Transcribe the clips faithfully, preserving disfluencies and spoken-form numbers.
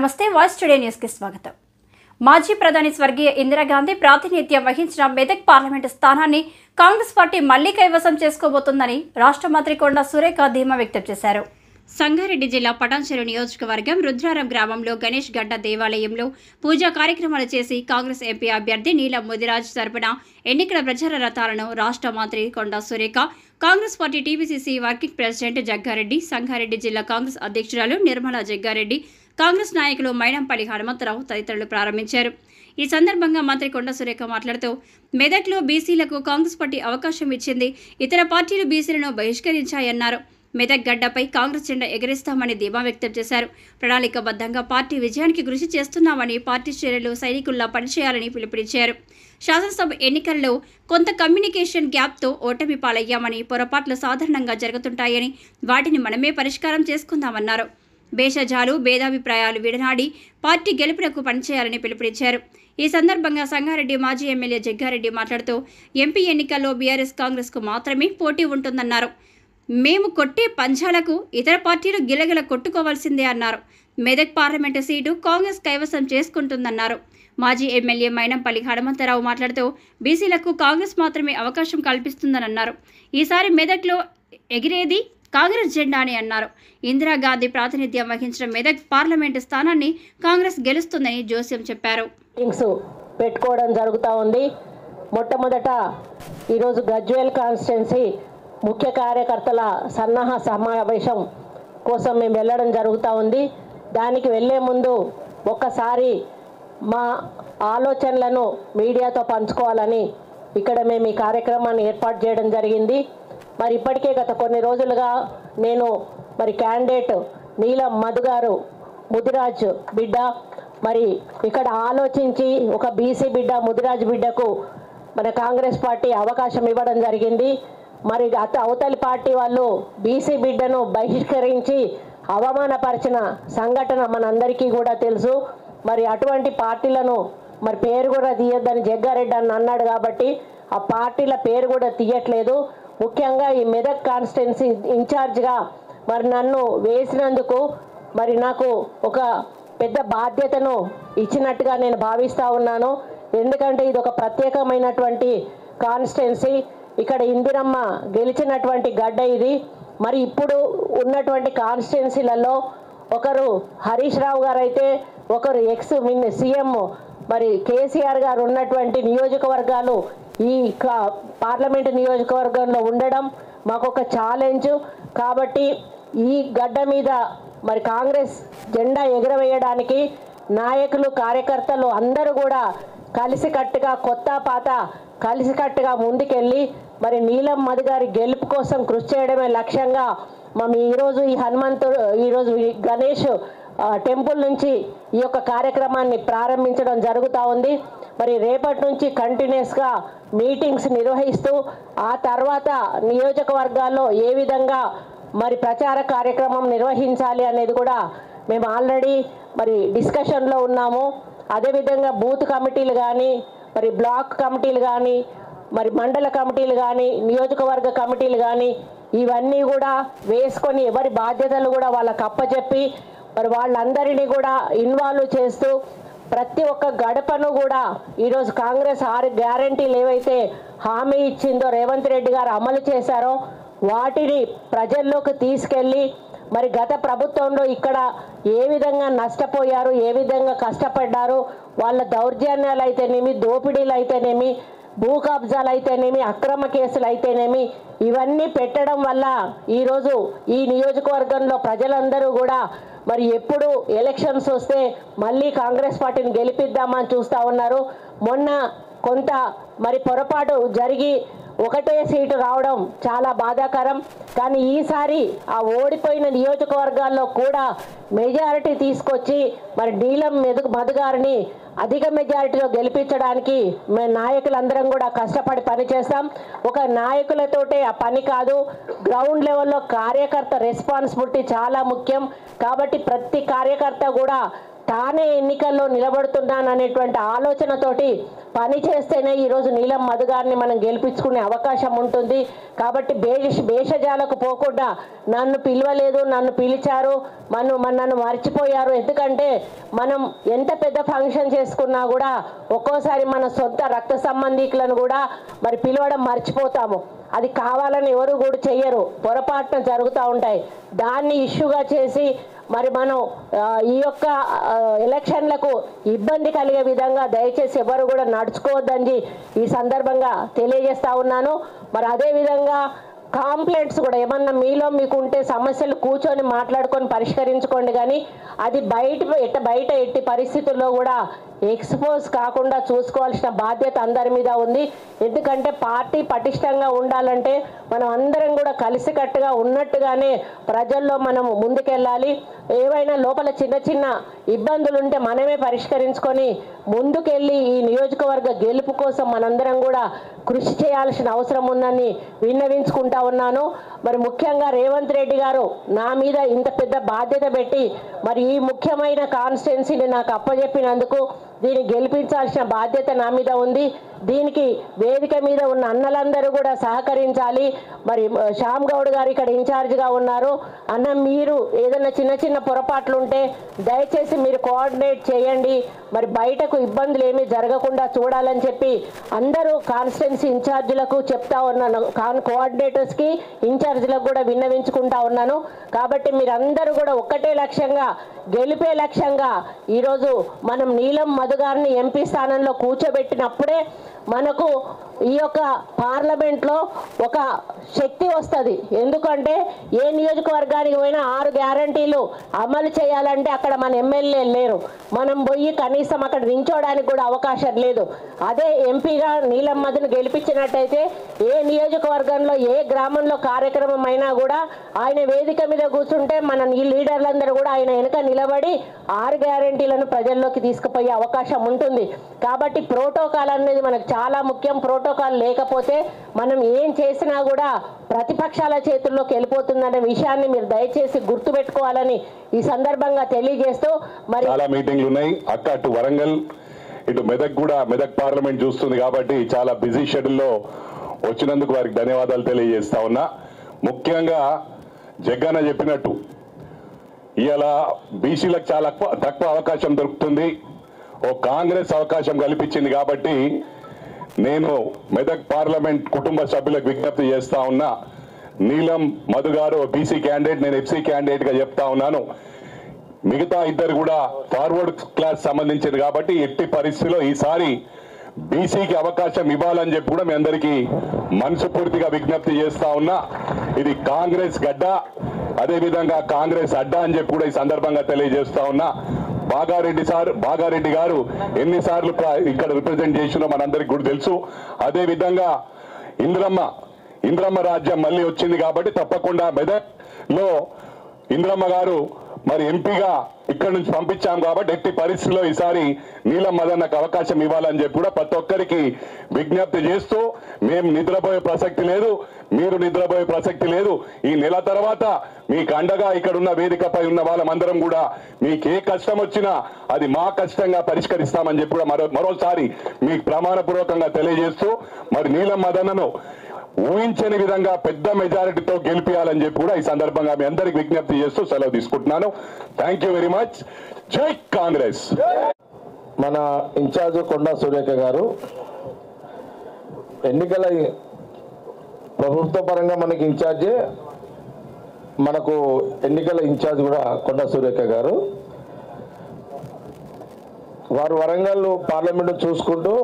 నమస్తే voice today news కి స్వాగతం. మాజీ ప్రధాని స్వర్గీయ ఇందిరాగాంధీ ప్రాతినిధ్యం వహించిన మెదక్ పార్లమెంటు స్థానాన్ని కాంగ్రెస్ పార్టీ మళ్లీ కైవసం చేసుకోబోతోందని రాష్ట్ర మంత్రి కొండ సురేఖ ధీమా వ్యక్తం చేశారు. సంగారెడ్డి జిల్లా పటాన్చెరు నియోజకవర్గం రుద్రారం గ్రామంలో గణేష్ గడ్డ దేవాలయంలో పూజా కార్యక్రమాలు చేసి కాంగ్రెస్ ఎంపీ అభ్యర్థి నీలం ముదిరాజ్ తరపున ఎన్నికల ప్రచార రథాలను రాష్ట్ర మంత్రి Konda Surekha, Congress party TPCC working president Jaggareddy, Sangareddy జిల్లా కాంగ్రెస్ అధ్యక్షురాలు నిర్మలా జగ్గారెడ్డి, కాంగ్రెస్ నాయకులు మైనంపల్లి హనుమంతరావు తదితరులు ప్రారంభించారు. ఈ సందర్భంగా మంత్రి కొండ సురేఖ మాట్లాడుతూ, మెదక్లో బీసీలకు కాంగ్రెస్ పార్టీ అవకాశం ఇచ్చింది, ఇతర పార్టీలు బీసీలను బహిష్కరించాయన్నారు. మెదక్ గడ్డపై కాంగ్రెస్ జెండా ఎగరేస్తామని ధీమా వ్యక్తం చేశారు. ప్రణాళికబద్ధంగా పార్టీ విజయానికి కృషి చేస్తున్నామని, పార్టీ శ్రేణులు సైనికుల్లా పనిచేయాలని పిలుపునిచ్చారు. శాసనసభ ఎన్నికల్లో కొంత కమ్యూనికేషన్ గ్యాప్తో ఓటమి పాలయ్యామని, పొరపాట్లు సాధారణంగా జరుగుతుంటాయని, వాటిని మనమే పరిష్కారం చేసుకుందామన్నారు. భేషజాలు భేదాభిప్రాయాలు విడనాడి పార్టీ గెలుపునకు పనిచేయాలని పిలుపునిచ్చారు. ఈ సందర్భంగా సంగారెడ్డి మాజీ ఎమ్మెల్యే జగ్గారెడ్డి మాట్లాడుతూ, ఎంపీ ఎన్నికల్లో బీఆర్ఎస్ కాంగ్రెస్కు మాత్రమే పోటీ ఉంటుందన్నారు. మేము కొట్టే పంజాలకు ఇతర పార్టీలు గిలగిల కొట్టుకోవాల్సిందే అన్నారు. మెదక్ పార్లమెంటు సీటు కాంగ్రెస్ కైవసం చేసుకుంటుందన్నారు. మాజీ ఎమ్మెల్యే మైనంపల్లి హనుమంతరావు మాట్లాడుతూ, బీసీలకు కాంగ్రెస్ మాత్రమే అవకాశం కల్పిస్తుందన్నారు. ఈసారి మెదక్లో ఎగిరేది కాంగ్రెస్ జెండా అని అన్నారు. ఇందిరాగాంధీ ప్రాతినిధ్యం వహించిన మెదక్ పార్లమెంటు స్థానాన్ని కాంగ్రెస్ గెలుస్తుందని జోస్యం చెప్పారు. పెట్టుకోవడం జరుగుతూ ఉంది. మొట్టమొదట ఈరోజు గజ్వేల్ కాన్స్టిట్యున్సీ ముఖ్య కార్యకర్తల సన్నాహ సమావేశం కోసం మేము వెళ్ళడం జరుగుతూ ఉంది. దానికి వెళ్ళే ముందు ఒక్కసారి మా ఆలోచనలను మీడియాతో పంచుకోవాలని ఇక్కడ మేము ఈ కార్యక్రమాన్ని ఏర్పాటు చేయడం జరిగింది. మరి ఇప్పటికే గత కొన్ని రోజులుగా నేను మరి క్యాండిడేట్ నీలం మధు గారు ముదిరాజ్ బిడ్డ, మరి ఇక్కడ ఆలోచించి ఒక బీసీ బిడ్డ ముదిరాజ్ బిడ్డకు మన కాంగ్రెస్ పార్టీ అవకాశం ఇవ్వడం జరిగింది. మరి అత అవతలి పార్టీ వాళ్ళు బీసీ బిడ్డను బహిష్కరించి అవమానపరిచిన సంఘటన మనందరికీ కూడా తెలుసు. మరి అటువంటి పార్టీలను మరి పేరు కూడా తీయొద్దని జగ్గారెడ్డి అని అన్నాడు కాబట్టి ఆ పార్టీల పేరు కూడా తీయట్లేదు. ముఖ్యంగా ఈ మెదక్ కాన్స్టిట్యున్సీ ఇన్ఛార్జ్గా మరి నన్ను వేసినందుకు మరి నాకు ఒక పెద్ద బాధ్యతను ఇచ్చినట్టుగా నేను భావిస్తూ ఉన్నాను. ఎందుకంటే ఇది ఒక ప్రత్యేకమైనటువంటి కాన్స్టిట్యున్సీ. ఇక్కడ ఇందిరమ్మ గెలిచినటువంటి గడ్డ ఇది. మరి ఇప్పుడు ఉన్నటువంటి కాన్స్టిట్యున్సీలలో ఒకరు హరీష్ రావు గారు అయితే, ఒకరు ఎక్స్ మిన్ సీఎం మరి కేసీఆర్ గారు ఉన్నటువంటి నియోజకవర్గాలు ఈ పార్లమెంటు నియోజకవర్గంలో ఉండడం మాకు ఒక ఛాలెంజ్. కాబట్టి ఈ గడ్డ మీద మరి కాంగ్రెస్ జెండా ఎగురవేయడానికి నాయకులు కార్యకర్తలు అందరూ కూడా కలిసికట్టుగా కొత్త పాత కలిసికట్టుగా ముందుకెళ్ళి మరి నీలం మధు గారి గెలుపు కోసం కృషి చేయడమే లక్ష్యంగా మేము ఈరోజు ఈ హనుమంతుడు ఈరోజు గణేష్ టెంపుల్ నుంచి ఈ యొక్క కార్యక్రమాన్ని ప్రారంభించడం జరుగుతూ ఉంది. మరి రేపటి నుంచి కంటిన్యూస్గా మీటింగ్స్ నిర్వహిస్తూ ఆ తర్వాత నియోజకవర్గాల్లో ఏ విధంగా మరి ప్రచార కార్యక్రమం నిర్వహించాలి అనేది కూడా మేము ఆల్రెడీ మరి డిస్కషన్లో ఉన్నాము. అదేవిధంగా బూత్ కమిటీలు కానీ, మరి బ్లాక్ కమిటీలు కానీ, మరి మండల కమిటీలు కానీ, నియోజకవర్గ కమిటీలు కానీ ఇవన్నీ కూడా వేసుకొని ఎవరి బాధ్యతలు కూడా వాళ్ళకు అప్పచెప్పి మరి వాళ్ళందరినీ కూడా ఇన్వాల్వ్ చేస్తూ ప్రతి ఒక్క గడపను కూడా ఈరోజు కాంగ్రెస్ ఆరు గ్యారంటీలు ఏవైతే హామీ ఇచ్చిందో రేవంత్ రెడ్డి గారు అమలు చేశారో వాటిని ప్రజల్లోకి తీసుకెళ్ళి మరి గత ప్రభుత్వంలో ఇక్కడ ఏ విధంగా నష్టపోయారు, ఏ విధంగా కష్టపడ్డారు, వాళ్ళ దౌర్జన్యాలు అయితేనేమి, దోపిడీలు అయితేనేమి, భూ కబ్జాలు అయితేనేమి, అక్రమ కేసులు అయితేనేమి ఇవన్నీ పెట్టడం వల్ల ఈరోజు ఈ నియోజకవర్గంలో ప్రజలందరూ కూడా మరి ఎప్పుడు ఎలక్షన్స్ వస్తే మళ్ళీ కాంగ్రెస్ పార్టీని గెలిపిద్దామని చూస్తూ ఉన్నారు. మొన్న కొంత మరి పొరపాటు జరిగి ఒకటే సీటు రావడం చాలా బాధాకరం. కానీ ఈసారి ఆ ఓడిపోయిన నియోజకవర్గాల్లో కూడా మెజారిటీ తీసుకొచ్చి మరి నీలం మెదు మధు గారిని అధిక మెజారిటీలో గెలిపించడానికి మేము నాయకులందరం కూడా కష్టపడి పనిచేస్తాం. ఒక నాయకులతోటే ఆ పని కాదు, గ్రౌండ్ లెవెల్లో కార్యకర్త రెస్పాన్సిబిలిటీ చాలా ముఖ్యం. కాబట్టి ప్రతి కార్యకర్త కూడా తానే ఎన్నికల్లో నిలబడుతున్నాననేటువంటి ఆలోచనతోటి పని చేస్తేనే ఈరోజు నీలం మధు గారిని మనం గెలిపించుకునే అవకాశం ఉంటుంది. కాబట్టి భేష భేషజాలకు పోకుండా నన్ను పిలవలేదు, నన్ను పిలిచారు, మనం నన్ను మర్చిపోయారు. ఎందుకంటే మనం ఎంత పెద్ద ఫంక్షన్ చేసుకున్నా కూడా ఒక్కోసారి మన సొంత రక్త సంబంధికులను కూడా మరి పిలవడం మర్చిపోతాము. అది కావాలని ఎవరు కూడా చెయ్యరు, పొరపాటున జరుగుతూ ఉంటాయి. దాన్ని ఇష్యూగా చేసి మరి మనం ఈ యొక్క ఎలక్షన్లకు ఇబ్బంది కలిగే విధంగా దయచేసి ఎవరు కూడా నడుచుకోవద్దని ఈ సందర్భంగా తెలియజేస్తా ఉన్నాను. మరి అదేవిధంగా కాంప్లైంట్స్ కూడా ఏమన్నా మీలో మీకు ఉంటే సమస్యలు కూర్చొని మాట్లాడుకొని పరిష్కరించుకోండి, కానీ అది బయట ఎట్ట బయట ఎట్టి పరిస్థితుల్లో కూడా ఎక్స్పోజ్ కాకుండా చూసుకోవాల్సిన బాధ్యత అందరి మీద ఉంది. ఎందుకంటే పార్టీ పటిష్టంగా ఉండాలంటే మనం అందరం కూడా కలిసికట్టుగా ఉన్నట్టుగానే ప్రజల్లో మనం ముందుకెళ్ళాలి. ఏవైనా లోపల చిన్న చిన్న ఇబ్బందులు ఉంటే మనమే పరిష్కరించుకొని ముందుకెళ్ళి ఈ నియోజకవర్గ గెలుపు కోసం మనందరం కూడా కృషి చేయాల్సిన అవసరం ఉందని విన్నవించుకుంటా ఉన్నాను. మరి ముఖ్యంగా రేవంత్ రెడ్డి గారు నా మీద ఇంత పెద్ద బాధ్యత పెట్టి మరి ఈ ముఖ్యమైన కాన్స్టిట్యున్సీని నాకు అప్పచెప్పినందుకు దీన్ని గెలిపించాల్సిన బాధ్యత నా మీద ఉంది. దీనికి వేదిక మీద ఉన్న అన్నలందరూ కూడా సహకరించాలి. మరి శ్యామ్ గౌడ్ గారు ఇక్కడ ఇన్ఛార్జ్గా ఉన్నారు. అన్న మీరు ఏదైనా చిన్న చిన్న పొరపాట్లు ఉంటే దయచేసి మీరు కోఆర్డినేట్ చేయండి, మరి బయటకు ఇబ్బందులు ఏమీ జరగకుండా చూడాలని చెప్పి అందరూ కాన్స్టిట్యున్సీ ఇన్ఛార్జీలకు చెప్తా ఉన్నాను, కాన్ కోఆర్డినేటర్స్కి ఇన్ఛార్జీలకు కూడా విన్నవించుకుంటా ఉన్నాను. కాబట్టి మీరందరూ కూడా ఒక్కటే లక్ష్యంగా, గెలిపే లక్ష్యంగా ఈరోజు మనం నీలం మధు గారిని ఎంపీ స్థానంలో కూర్చోబెట్టినప్పుడే మనకు ఈ యొక్క పార్లమెంట్లో ఒక శక్తి వస్తుంది. ఎందుకంటే ఏ నియోజకవర్గానికి పోయినా ఆరు గ్యారంటీలు అమలు చేయాలంటే అక్కడ మన ఎమ్మెల్యే లేరు, మనం పోయి కనీసం అక్కడ నించోడానికి కూడా అవకాశం లేదు. అదే ఎంపీగా నీలం మధును గెలిపించినట్టయితే ఏ నియోజకవర్గంలో ఏ గ్రామంలో కార్యక్రమం అయినా కూడా ఆయన వేదిక మీద కూర్చుంటే మన ఈ లీడర్లందరూ కూడా ఆయన వెనుక నిలబడి ఆరు గ్యారంటీలను ప్రజల్లోకి తీసుకుపోయే అవకాశం ఉంటుంది. కాబట్టి ప్రోటోకాల్ అనేది మనకు చాలా ముఖ్యం. ప్రోటోకాల్ లేకపోతే మనం ఏం చేసినా కూడా ప్రతిపక్షాల చేతుల్లోకి వెళ్ళిపోతుందనే విషయాన్ని మీరు దయచేసి గుర్తుపెట్టుకోవాలని ఈ సందర్భంగా తెలియజేస్తూ మరి చాలా మీటింగ్లు ఉన్నాయి అక్క. అటు వరంగల్ ఇటు మెదక్ కూడా, మెదక్ పార్లమెంట్ చూస్తుంది కాబట్టి చాలా బిజీ షెడ్యూల్లో వచ్చినందుకు వారికి ధన్యవాదాలు తెలియజేస్తా ఉన్నా. ముఖ్యంగా జగ్గన్న చెప్పినట్టు ఇవాళ బీసీలకు చాలా తక్కువ అవకాశం దొరుకుతుంది, ఓ కాంగ్రెస్ అవకాశం కల్పించింది. కాబట్టి నేను మెదక్ పార్లమెంట్ కుటుంబ సభ్యులకు విజ్ఞప్తి చేస్తా ఉన్నా, నీలం మధు గారు బీసీ క్యాండిడేట్, నేను ఎఫ్సీ క్యాండిడేట్గా చెప్తా ఉన్నాను. మిగతా ఇద్దరు కూడా ఫార్వర్డ్ క్లాస్ సంబంధించింది కాబట్టి ఎట్టి పరిస్థితిలో ఈసారి బీసీకి అవకాశం ఇవ్వాలని చెప్పి కూడా మీ అందరికీ మనస్ఫూర్తిగా విజ్ఞప్తి చేస్తా ఉన్నా. ఇది కాంగ్రెస్ గడ్డ, అదేవిధంగా కాంగ్రెస్ అడ్డా అని చెప్పి కూడా ఈ సందర్భంగా తెలియజేస్తా ఉన్నా. బాగారెడ్డి సార్ బాగారెడ్డి గారు ఎన్నిసార్లు ఇక్కడ రిప్రజెంట్ చేసినో మనందరికి కూడా తెలుసు. అదేవిధంగా ఇంద్రమ్మ ఇంద్రమ్మ రాజ్యం మళ్ళీ వచ్చింది కాబట్టి తప్పకుండా మెదక్లో ఇంద్రమ్మ గారు మరి ఎంపీగా ఇక్కడ నుంచి పంపించాం కాబట్టి ఎట్టి పరిస్థితుల్లో ఈసారి నీలం మదన్నకు అవకాశం ఇవ్వాలని చెప్పి కూడా ప్రతి ఒక్కరికి విజ్ఞప్తి చేస్తూ, మేము నిద్రపోయే ప్రసక్తి లేదు, మీరు నిద్రపోయే ప్రసక్తి లేదు. ఈ నెల తర్వాత మీకు అండగా ఇక్కడ ఉన్న వేదికపై ఉన్న వాళ్ళమందరం కూడా మీకు ఏ కష్టం వచ్చినా అది మా కష్టంగా పరిష్కరిస్తామని చెప్పి కూడా మరో మరోసారి మీకు ప్రమాణపూర్వకంగా తెలియజేస్తూ మరి నీలం మదన్నను ఊహించని విధంగా పెద్ద మెజారిటీతో గెలిపియాలని చెప్పి కూడా ఈ సందర్భంగా మీ అందరికి విజ్ఞప్తి చేస్తూ సెలవు తీసుకుంటున్నాను. Thank you very much. జై కాంగ్రెస్. మన ఇన్ఛార్జ్ కొండా సురేఖ గారు ఎన్నికల ప్రభుత్వ పరంగా మనకి ఇన్ఛార్జే, మనకు ఎన్నికల ఇన్ఛార్జ్ కూడా కొండా సురేఖ గారు. వారు వరంగల్ పార్లమెంటు చూసుకుంటూ,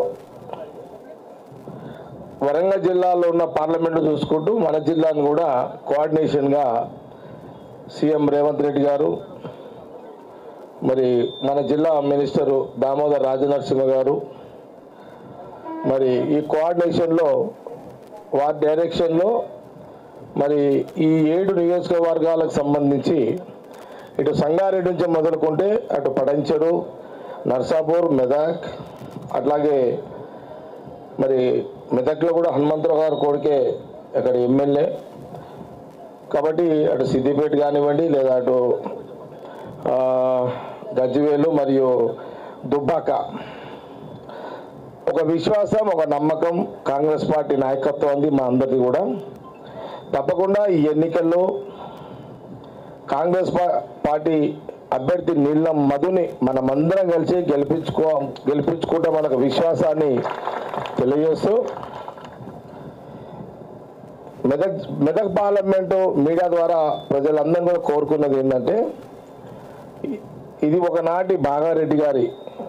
వరంగల్ జిల్లాలో ఉన్న పార్లమెంటు చూసుకుంటూ మన జిల్లాను కూడా కోఆర్డినేషన్గా సీఎం రేవంత్ రెడ్డి గారు, మరి మన జిల్లా మినిస్టరు దామోదర్ రాజనరసింహ గారు, మరి ఈ కోఆర్డినేషన్లో వారి డైరెక్షన్లో మరి ఈ ఏడు నియోజకవర్గాలకు సంబంధించి ఇటు సంగారెడ్డి నుంచి మొదలుకుంటే అటు పడంచెరు, నర్సాపూర్, మెదక్, అట్లాగే మరి మెదక్లో కూడా హనుమంతరావు గారు కొడుకే అక్కడ ఎమ్మెల్యే కాబట్టి అటు సిద్దిపేట కానివ్వండి లేదా అటు గజ్వేలు మరియు దుబ్బాక. ఒక విశ్వాసం, ఒక నమ్మకం కాంగ్రెస్ పార్టీ నాయకత్వం ఉంది మా అందరిది కూడా. తప్పకుండా ఈ ఎన్నికల్లో కాంగ్రెస్ పార్టీ అభ్యర్థి నీలం మధుని మనమందరం కలిసి గెలిపించుకో గెలిపించుకుంటే మనకు విశ్వాసాన్ని తెలియజేస్తూ మెదక్ మెదక్ పార్లమెంటు మీడియా ద్వారా ప్రజలందరూ కూడా కోరుకున్నది ఏంటంటే, ఇది ఒకనాటి బాగారెడ్డి గారి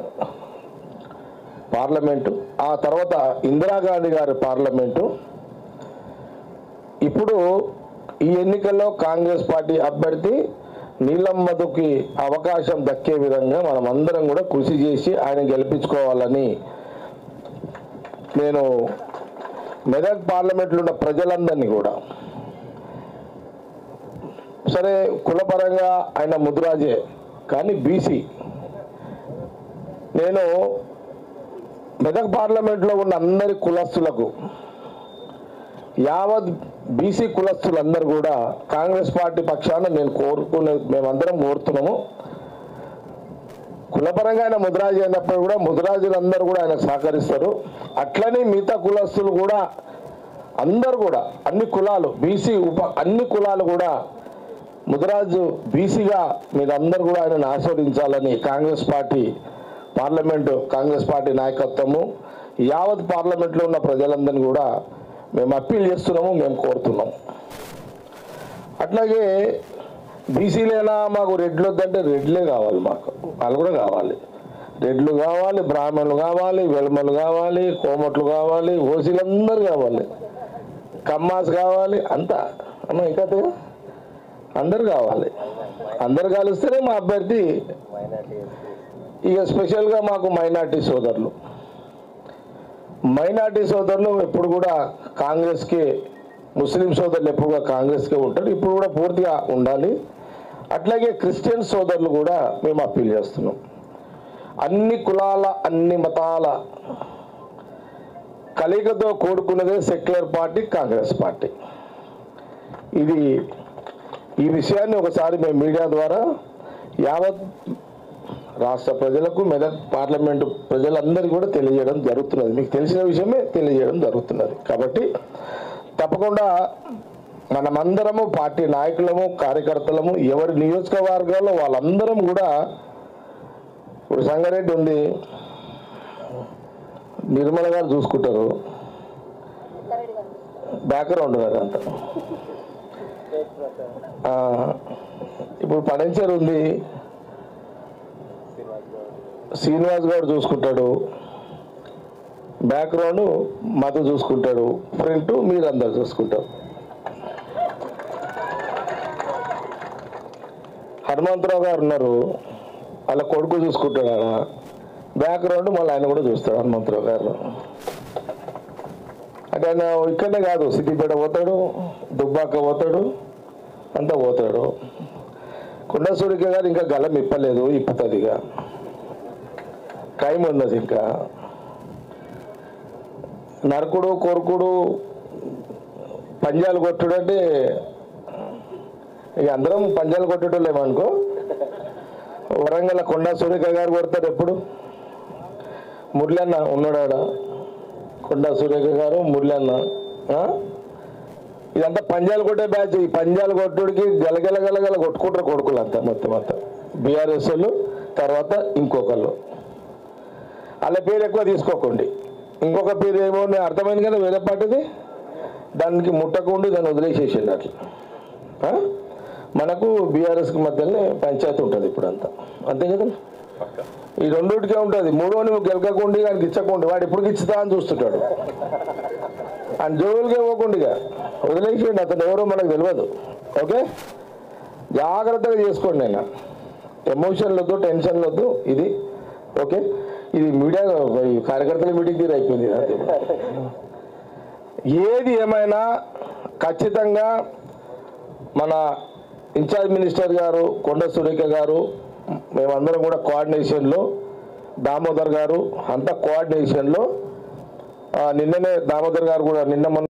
పార్లమెంటు, ఆ తర్వాత ఇందిరాగాంధీ గారి పార్లమెంటు. ఇప్పుడు ఈ ఎన్నికల్లో కాంగ్రెస్ పార్టీ అభ్యర్థి నీలం మధుకి అవకాశం దక్కే విధంగా మనం అందరం కూడా కృషి చేసి ఆయన గెలిపించుకోవాలని నేను మెదక్ పార్లమెంట్లో ఉన్న ప్రజలందరినీ కూడా, సరే కులపరంగా ఆయన ముద్రాజే కానీ బీసీ, నేను మెదక్ పార్లమెంట్లో ఉన్న అందరి కులస్తులకు, యావత్ బీసీ కులస్తులందరూ కూడా కాంగ్రెస్ పార్టీ పక్షాన నేను కోరుకునే మేమందరం కోరుతున్నాము. కులపరంగా ఆయన ముద్రాజు అయినప్పుడు కూడా ముద్రాజులందరూ కూడా ఆయనకు సహకరిస్తారు. అట్లనే మిగతా కులస్తులు కూడా అందరూ కూడా అన్ని కులాలు బీసీ ఉప అన్ని కులాలు కూడా ముద్రాజు బీసీగా మీరందరూ కూడా ఆయనను ఆస్వాదించాలని Congress party parliament Congress party నాయకత్వము యావత్ పార్లమెంట్లో ఉన్న ప్రజలందరినీ కూడా మేము అప్పీల్ చేస్తున్నాము, మేము కోరుతున్నాము. అట్లాగే బీసీలైనా మాకు రెడ్లు వద్దంటే రెడ్లే కావాలి, మాకు వాళ్ళు కూడా కావాలి. రెడ్లు కావాలి, బ్రాహ్మణులు కావాలి, వెల్మలు కావాలి, కోమట్లు కావాలి, ఓసీలందరూ కావాలి, కమ్మాస్ కావాలి, అంతా అమ్మ ఇంకా అందరు కావాలి. అందరు కలిస్తేనే మా అభ్యర్థి. ఇక స్పెషల్గా మాకు మైనార్టీ సోదరులు మైనార్టీ సోదరులు ఎప్పుడు కూడా కాంగ్రెస్కి, ముస్లిం సోదరులు ఎప్పుడు కూడా కాంగ్రెస్కే ఉంటారు, ఇప్పుడు కూడా పూర్తిగా ఉండాలి. అట్లాగే క్రిస్టియన్ సోదరులు కూడా మేము అప్పీల్ చేస్తున్నాం. అన్ని కులాల అన్ని మతాల కలయికతో కూడుకున్నదే సెక్యులర్ పార్టీ కాంగ్రెస్ పార్టీ. ఇది ఈ విషయాన్ని ఒకసారి మేము మీడియా ద్వారా యావత్ రాష్ట్ర ప్రజలకు, మెదక్ పార్లమెంటు ప్రజలందరికీ కూడా తెలియజేయడం జరుగుతున్నది. మీకు తెలిసిన విషయమే తెలియజేయడం జరుగుతున్నది. కాబట్టి తప్పకుండా మనమందరము పార్టీ నాయకులము, కార్యకర్తలము, ఎవరి నియోజకవర్గాల్లో వాళ్ళందరం కూడా, ఇప్పుడు సంగారెడ్డి ఉంది, నిర్మల గారు చూసుకుంటారు, బ్యాక్గ్రౌండ్ అదంతా. ఇప్పుడు పడంచేరు ఉంది, శ్రీనివాస్ గారు చూసుకుంటాడు, బ్యాక్గ్రౌండ్ మధు చూసుకుంటాడు, ఫ్రంట్ మీరందరూ చూసుకుంటారు. హనుమంతరావు గారు ఉన్నారు, వాళ్ళ కొడుకు చూసుకుంటాడు, ఆయన బ్యాక్గ్రౌండ్ మళ్ళీ ఆయన కూడా చూస్తాడు హనుమంతరావు గారు. అంటే ఆయన ఇక్కడనే కాదు, సిద్దిపేట పోతాడు, దుబ్బాక పోతాడు, అంతా పోతాడు. కొండ సూరిక గారు ఇంకా గలం ఇప్పలేదు, ఇప్పుతుంది, ఇక టైం ఉన్నది. ఇంకా నరకుడు కొరుకుడు పంజాలు కొట్టుడు అంటే ఇక అందరం పంజాలు కొట్టేటోళ్ళేమనుకో. వరంగల్ కొండ సూరిక గారు కొడతారు ఎప్పుడు, మురళన్న ఉన్నాడా, కొండ సూరిక గారు మురళన్న, ఇదంతా పంజాలు కొట్టే బ్యాచ్. ఈ పంజాలు కొట్టుడికి గలగల గలగల కొట్టుకుంటారు కొడుకులు అంతా, మొత్తం అంతా బీఆర్ఎస్ వాళ్ళు. తర్వాత ఇంకొకళ్ళు, వాళ్ళ పేరు ఎక్కువ తీసుకోకండి. ఇంకొక పేరు ఏమో అర్థమైంది కదా వేరే పార్టీది, దానికి ముట్టకుండా దాన్ని వదిలేసేసిండు అట్లా. మనకు బీఆర్ఎస్కి మధ్యలోనే పంచాయతీ ఉంటుంది ఇప్పుడు అంతా, అంతే కదా. ఈ రెండుటికే ఉంటుంది. మూడో నువ్వు గెలకకుండి ఆయనకి ఇచ్చకుండా, వాడు ఎప్పుడు ఇచ్చుతా అని చూస్తుంటాడు. ఆయన జోలుగా ఇవ్వకుండా వదిలేసేయండి, అతను ఎవరో మనకు తెలియదు. ఓకే, జాగ్రత్తగా చేసుకోండి. నేను ఎమోషన్లు వద్దు, టెన్షన్లు వద్దు. ఇది ఓకే, ఇది మీడియా కార్యకర్తల మీటింగ్ తీరు అయిపోయింది. ఏది ఏమైనా ఖచ్చితంగా మన ఇన్ఛార్జ్ మినిస్టర్ గారు కొండ సురేఖ గారు, మేమందరం కూడా కోఆర్డినేషన్లో, దామోదర్ గారు అంతా కోఆర్డినేషన్లో. నిన్ననే దామోదర్ గారు కూడా నిన్న మొన్న